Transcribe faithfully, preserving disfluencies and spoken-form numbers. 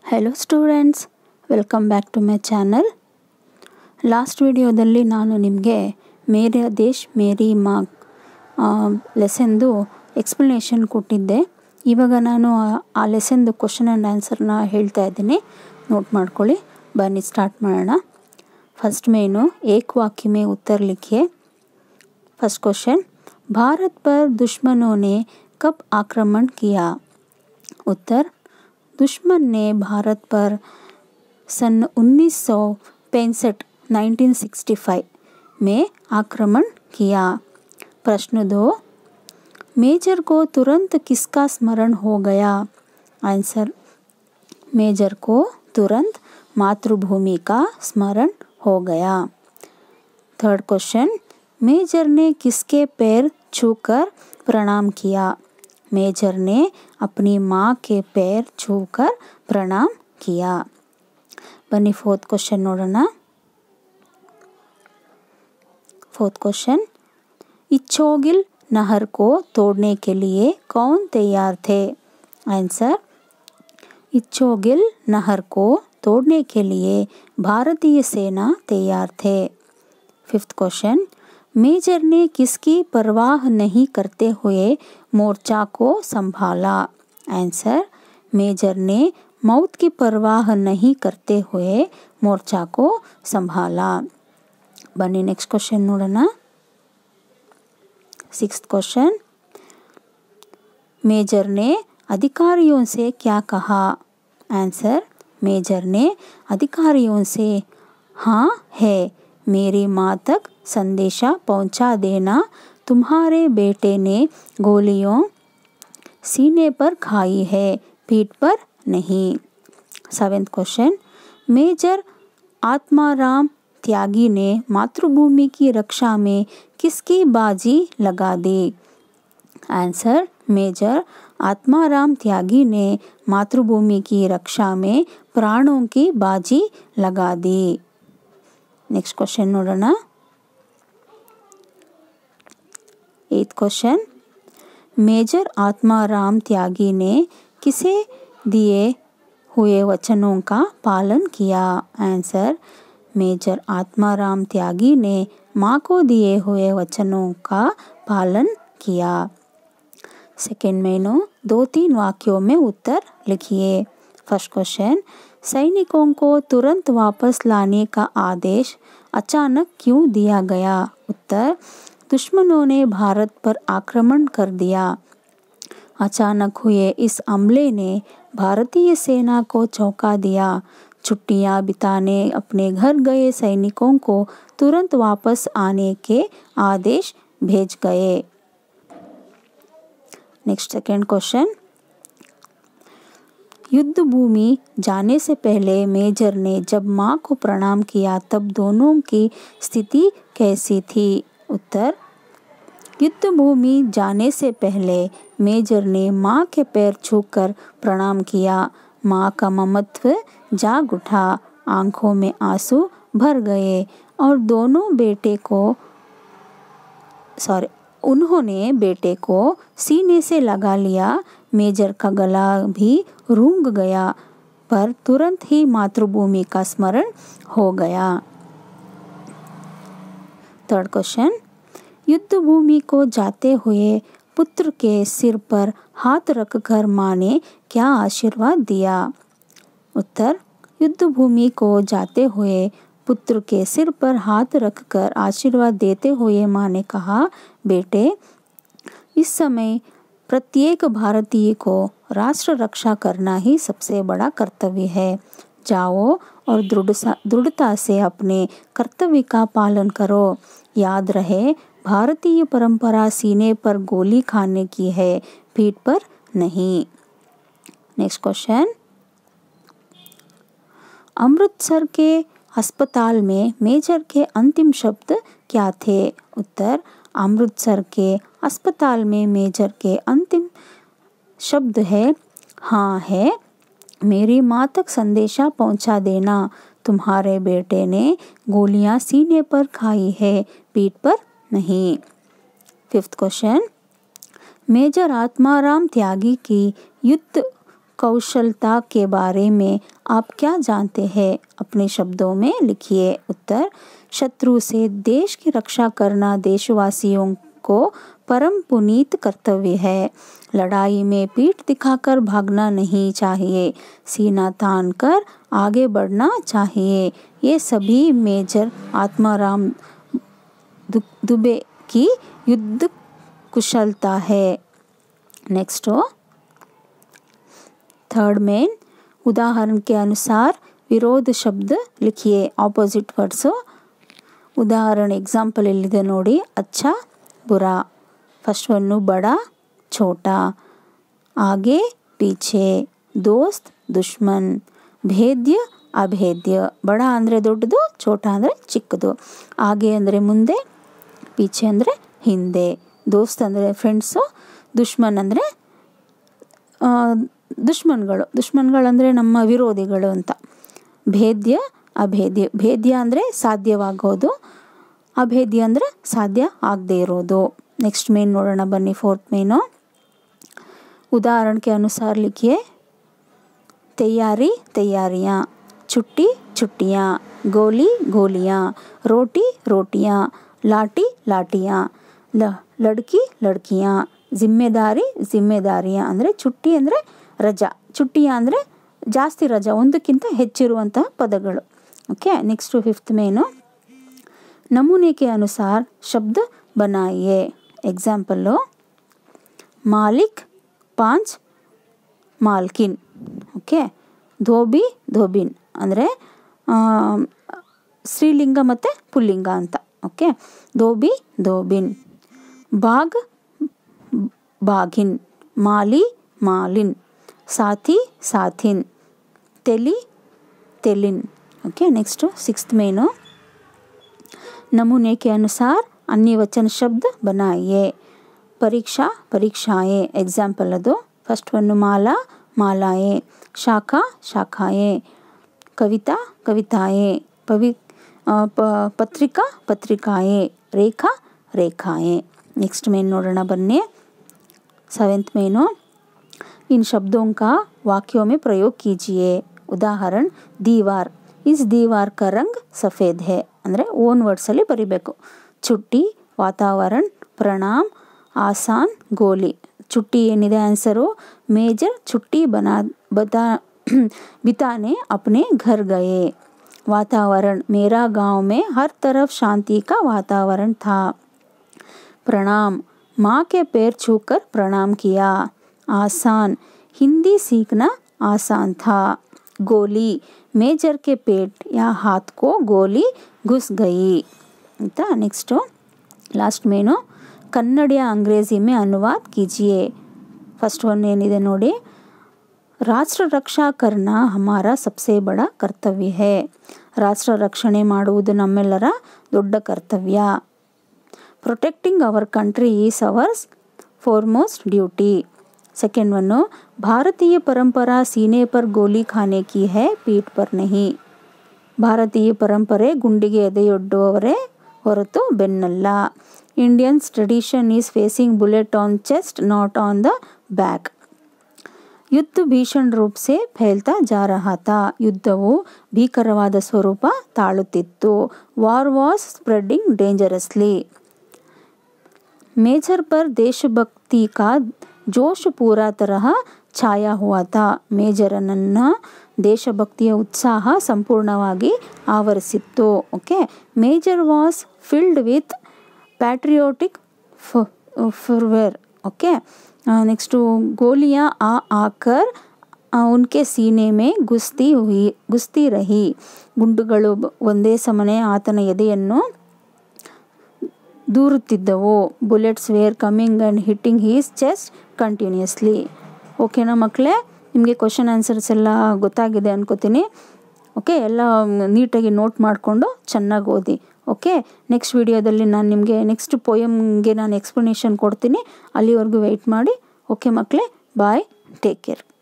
Hello students, welcome back to my channel. Last ವಿಡಿಯೋದಲ್ಲಿ ನಾನು ನಿಮಗೆ ಮೇರಾ ದೇಶ್ ಮೇರಿ ಮಾँ ಲೆಸನ್ದು ಎಕ್ಸ್ಪ್ಲನೇಷನ್ ಕೊಟ್ಟಿದ್ದೆ. ಇವಾಗ ನಾನು ಆ ಲೆಸನ್ದು ಕ್ವಶನ್ ಆ್ಯಂಡ್ ಆನ್ಸರ್ನ ಹೇಳ್ತಾ ಇದ್ದೀನಿ, ನೋಟ್ ಮಾಡ್ಕೊಳ್ಳಿ. ಬನ್ನಿ ಸ್ಟಾರ್ಟ್ ಮಾಡೋಣ. फर्स्ट मेनू एक वाक्य में उत्तर लिखिए. फर्स्ट क्वेश्चन, भारत पर दुश्मनों ने कब आक्रमण किया? उत्तर, दुश्मन ने भारत पर सन उन्नीस सौ पैंसठ नाइनटीन सिक्सटी फाइव में आक्रमण किया. प्रश्न दो, मेजर को तुरंत किसका स्मरण हो गया? आंसर, मेजर को तुरंत मातृभूमि का स्मरण हो गया. थर्ड क्वेश्चन, मेजर ने किसके पैर छूकर प्रणाम किया? मेजर ने अपनी माँ के पैर छूकर प्रणाम किया. बनी फोर्थ क्वेश्चन नोड़ना. फोर्थ क्वेश्चन, इच्छोगिल नहर को तोड़ने के लिए कौन तैयार थे? आंसर, इच्छोगिल नहर को तोड़ने के लिए भारतीय सेना तैयार थे. फिफ्थ क्वेश्चन, मेजर ने किसकी परवाह नहीं करते हुए मोर्चा को संभाला? आंसर, मेजर ने मौत की परवाह नहीं करते हुए मोर्चा को संभाला. बनी नेक्स्ट क्वेश्चन नोड़ना. सिक्स्थ क्वेश्चन, मेजर ने अधिकारियों से क्या कहा? आंसर, मेजर ने अधिकारियों से हाँ है, मेरी माँ तक संदेशा पहुँचा देना, तुम्हारे बेटे ने गोलियों सीने पर खाई है, पीठ पर नहीं. Seventh question, major Atmaram Tyagi ने मातृभूमि की रक्षा में किसकी बाजी लगा दी? आंसर, मेजर आत्माराम त्यागी ने मातृभूमि की रक्षा में प्राणों की बाजी लगा दी. Next question नोड़ना. Eighth question, major Atmaram Tyagi ने किसे दिए हुए वचनों का पालन किया? आंसर, मेजर आत्माराम त्यागी ने माँ को दिए हुए वचनों का पालन किया. सेकेंड मेनू दो तीन वाक्यों में उत्तर लिखिए. फर्स्ट क्वेश्चन, सैनिकों को तुरंत वापस लाने का आदेश अचानक क्यों दिया गया? उत्तर, दुश्मनों ने भारत पर आक्रमण कर दिया. अचानक हुए इस हमले ने भारतीय सेना को चौंका दिया. छुट्टियां बिताने अपने घर गए सैनिकों को तुरंत वापस आने के आदेश भेज गए. नेक्स्ट सेकेंड क्वेश्चन, युद्ध भूमि जाने से पहले मेजर ने जब माँ को प्रणाम किया तब दोनों की स्थिति कैसी थी? उत्तर, युद्ध भूमि जाने से पहले मेजर ने माँ के पैर छूकर प्रणाम किया. माँ का ममत्व जाग उठा, आंखों में आंसू भर गए और दोनों बेटे को सॉरी उन्होंने बेटे को सीने से लगा लिया. मेजर का गला भी रूंग गया, पर तुरंत ही मातृभूमि का स्मरण हो गया. थर्ड क्वेश्चन, युद्ध भूमि को जाते हुए पुत्र के सिर पर हाथ रखकर माँ ने क्या आशीर्वाद दिया? उत्तर, युद्ध भूमि को जाते हुए पुत्र के सिर पर हाथ रखकर आशीर्वाद देते हुए माँ ने कहा, बेटे, इस समय प्रत्येक भारतीय को राष्ट्र रक्षा करना ही सबसे बड़ा कर्तव्य है. जाओ और दृढ़ दृढ़ता से अपने कर्तव्य का पालन करो. याद रहे, भारतीय परंपरा सीने पर गोली खाने की है, पीठ पर नहीं. नेक्स्ट क्वेश्चन, अमृतसर के अस्पताल में मेजर के अंतिम शब्द क्या थे? उत्तर, अमृतसर के अस्पताल में मेजर के अंतिम शब्द है हाँ है, मेरी माँ तक संदेशा पहुँचा देना, तुम्हारे बेटे ने गोलियां सीने पर खाई है, पीठ पर नहीं. Fifth question, major Atmaram Tyagi की युद्ध कौशलता के बारे में आप क्या जानते हैं? अपने शब्दों में लिखिए। उत्तर, शत्रु से देश की रक्षा करना देशवासियों को परम पुनीत कर्तव्य है। लड़ाई में पीठ दिखाकर भागना नहीं चाहिए, सीना तान कर आगे बढ़ना चाहिए। ये सभी मेजर आत्माराम दुबे की युद्ध कुशलता है। नेक्स्ट हो थर्ड मेन, उदाहरण के अनुसार विरोध शब्द लिखिए, ऑपोजिट वर्ड्स। उदाहरण एग्जांपल ಎಲ್ಲಿದೆ ನೋಡಿ, अच्छा बुरा। फर्स्ट वन बड़ा छोटा, आगे पीछे, दोस्त दुश्मन, भेद्य अभेद्य। बड़ा ಅಂದರೆ ದೊಡ್ಡದು, छोटा ಅಂದರೆ ಚಿಕ್ಕದು, आगे ಅಂದರೆ ಮುಂದೆ, पीछे ಅಂದರೆ ಹಿಂದೆ, दोस्त ಅಂದರೆ ಫ್ರೆಂಡ್ಸು, दुश्मन ಅಂದರೆ ದುಶ್ಮನ್ಗಳು ದುಶ್ಮನ್ಗಳಂದರೆ ನಮ್ಮ ವಿರೋಧಿಗಳು ಅಂತ. ಭೇದ್ಯ ಅಭೇದ್ಯ, ಭೇದ್ಯ ಅಂದರೆ ಸಾಧ್ಯವಾಗೋದು, ಅಭೇದ್ಯ ಅಂದರೆ ಸಾಧ್ಯ ಆಗದೆ ಇರೋದು. ನೆಕ್ಸ್ಟ್ ಮೇನ್ ನೋಡೋಣ ಬನ್ನಿ, ಫೋರ್ತ್ ಮೇನು. उदाहरण के अनुसार लिखिए, तैयारी तैयारियाँ, छुट्टी छुट्टियाँ, गोली गोलियाँ, रोटी रोटियाँ, लाठी लाठियाँ, ल लड़की लड़कियाँ, जिम्मेदारी जिम्मेदारियाँ. ಅಂದರೆ छुट्टी ಅಂದರೆ ರಜಾ, ಚುಟ್ಟಿಯ ಅಂದರೆ ಜಾಸ್ತಿ ರಜಾ, ಒಂದಕ್ಕಿಂತ ಹೆಚ್ಚಿರುವಂತಹ ಪದಗಳು. ಓಕೆ, ನೆಕ್ಸ್ಟ್ ಫಿಫ್ತ್ ಮೇನು. नमूने के अनुसार शब्द बनाइए. एग्जाम्पल, मालिक पांच मालकिन. ओके, धोबी धोबिन ಅಂದರೆ ಸ್ತ್ರೀಲಿಂಗ ಮತ್ತು ಪುಲ್ಲಿಂಗ ಅಂತ. ಓಕೆ, ಧೋಬಿ ಧೋಬಿನ್, ಬಾಗ್ ಬಾಗಿನ್, ಮಾಲಿ ಮಾಲಿನ್, साथी साथिन, तेली तेलिन. ओके, नेक्स्ट सिक्स्थ मेनु. नमूने के अनुसार अन्य वचन शब्द बनाइए. परीक्षा परीक्षाएं. एग्जाम्पल ಅದು फर्स्ट वन माला मालाएं, शाखा शाखाएं, कविता कविताएं, पवि पत्रिका पत्रिकाएं, रेखा रेखाएं. नेक्स्ट मेन ನೋಡೋಣ ಬನ್ನಿ, सेवेंथ मेनु. इन शब्दों का वाक्यों में प्रयोग कीजिए. उदाहरण, दीवार, इस दीवार का रंग सफ़ेद है. ಅಂದರೆ ಓನ್ ವರ್ಡ್ಸಲ್ಲಿ ಬರಿಬೇಕು. छुट्टी वातावरण, प्रणाम आसान, गोली. छुट्टी ಏನಿದೆ ಆನ್ಸರು, ಮೇಜರ್ छुट्टी बना बता बिताने अपने घर गए. वातावरण, मेरा गांव में हर तरफ शांति का वातावरण था. प्रणाम, माँ के पैर छूकर प्रणाम किया. आसान, हिंदी सीखना आसान था. गोली, मेजर के पेट या हाथ को गोली घुस गई ಅಂತ. ನೆಕ್ಸ್ಟ್ ಲಾಸ್ಟ್ ಮೇನು, ಕನ್ನಡ अंग्रेजी में अनुवाद कीजिए. फर्स्ट वन ಏನಿದೆ ನೋಡಿ, ರಾಷ್ಟ್ರ ರಕ್ಷಾ करना हमारा सबसे बड़ा कर्तव्य है. ರಾಷ್ಟ್ರ ರಕ್ಷಣೆ ಮಾಡುವುದು ನಮ್ಮೆಲ್ಲರ ದೊಡ್ಡ ಕರ್ತವ್ಯ. Protecting our country is ours foremost duty. Second one, भारतीय परंपरा सीने पर गोली खाने की है, पीठ पर नहीं. ಭಾರತೀಯ ಪರಂಪರೆ ಗುಂಡಿಗೆ ಎದೆಯೊಡ್ಡುವವರೇ ಹೊರತು ಬೆನ್ನಲ್ಲ. Indians tradition is facing bullet on chest not on the back. युद्ध भीषण रूप से फैलता जा रहा था. ಯುದ್ಧವು ಭೀಕರವಾದ ಸ್ವರೂಪ ತಾಳುತ್ತಿತ್ತು. War was spreading dangerously. Major पर देशभक्ति का जोश पूरा तरह छाया हुआ था. ಮೇಜರನನ್ನು ದೇಶಭಕ್ತಿಯ ಉತ್ಸಾಹ ಸಂಪೂರ್ಣವಾಗಿ ಆವರಿಸಿತ್ತು. Okay, major was filled with patriotic fervour. Okay, next गोलियां आ आकर उनके सीने में घुसती हुई घुसती रही. ಗುಂಡುಗಳು ಒಂದೇ ಸಮನೆ ಆತನ ಎದೆಯನ್ನು ದೂರುತ್ತಿದ್ದವು. Bullets were coming and hitting his chest continuously. ಓಕೆನಾ ಮಕ್ಕಳೇ, ನಿಮಗೆ ಕ್ವಶನ್ ಆನ್ಸರ್ಸ್ ಎಲ್ಲ ಗೊತ್ತಾಗಿದೆ ಅನ್ಕೋತೀನಿ. ಓಕೆ, ಎಲ್ಲ ನೀಟಾಗಿ ನೋಟ್ ಮಾಡಿಕೊಂಡು ಚೆನ್ನಾಗಿ ಓದಿ. ಓಕೆ, ನೆಕ್ಸ್ಟ್ ವಿಡಿಯೋದಲ್ಲಿ ನಾನು ನಿಮಗೆ ನೆಕ್ಸ್ಟ್ ಪೋಯಮ್ಗೆ ನಾನು ಎಕ್ಸ್ಪ್ಲನೇಷನ್ ಕೊಡ್ತೀನಿ. ಅಲ್ಲಿವರೆಗೂ ವೆಯ್ಟ್ ಮಾಡಿ. ಓಕೆ ಮಕ್ಕಳೇ, ಬಾಯ್, ಟೇಕ್ ಕೇರ್.